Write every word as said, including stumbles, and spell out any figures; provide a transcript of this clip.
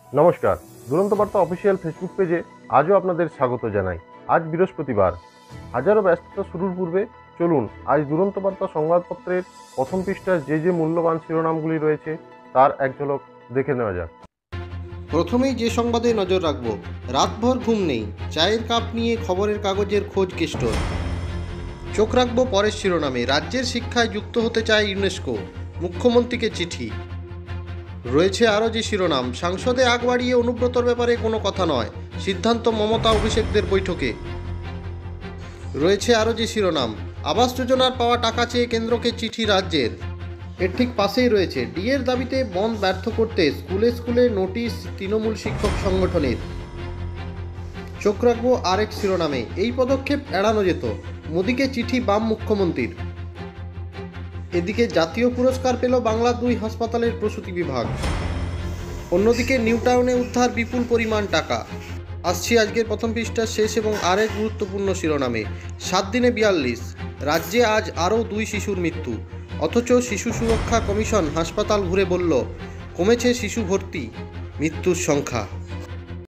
নমস্কার, দুরন্ত বার্তা অফিসিয়াল ফেসবুক পেজে আজও আপনাদের স্বাগত জানাই। আজ বৃহস্পতিবার, হাজারো ব্যস্ততা শুরুর পূর্বে চলুন আজ দুরন্ত বার্তা সংবাদপত্রের প্রথম পৃষ্ঠায় যে যে মূল্যবান শিরোনামগুলি রয়েছে তার এক ঝলক দেখে নেওয়া যাক। প্রথমেই যে সংবাদে নজর রাখব, রাতভর ঘুম নেই, চায়ের কাপ নিয়ে খবরের কাগজের খোঁজ কেষ্টর। চোখ রাখব পরের শিরোনামে, রাজ্যের শিক্ষায় যুক্ত হতে চায় ইউনেস্কো, মুখ্যমন্ত্রীকে চিঠি। রয়েছে আরও যে শিরোনাম, সাংসদে আগ বাড়িয়ে অনুব্রতর ব্যাপারে কোনো কথা নয়, সিদ্ধান্ত মমতা অভিষেকদের বৈঠকে। রয়েছে আরও যে শিরোনাম, আবাস যোজনার পাওয়া টাকা চেয়ে কেন্দ্রকে চিঠি রাজ্যের। এর ঠিক পাশেই রয়েছে, ডিএর দাবিতে বন্ধ ব্যর্থ করতে স্কুলে স্কুলে নোটিশ তৃণমূল শিক্ষক সংগঠনের। চোখ রাখবো আরেক শিরোনামে, এই পদক্ষেপ এড়ানো যেত, মোদিকে চিঠি বাম মুখ্যমন্ত্রীর। এদিকে জাতীয় পুরস্কার পেল বাংলার দুই হাসপাতালের প্রসূতি বিভাগ। অন্যদিকে নিউটাউনে উদ্ধার বিপুল পরিমাণ টাকা। আসছি আজকের প্রথম পৃষ্ঠার শেষ এবং আরেক গুরুত্বপূর্ণ শিরোনামে, সাত দিনে বিয়াল্লিশ, রাজ্যে আজ আরও দুই শিশুর মৃত্যু। অথচ শিশু সুরক্ষা কমিশন হাসপাতাল ঘুরে বলল, কমেছে শিশু ভর্তি, মৃত্যুর সংখ্যা।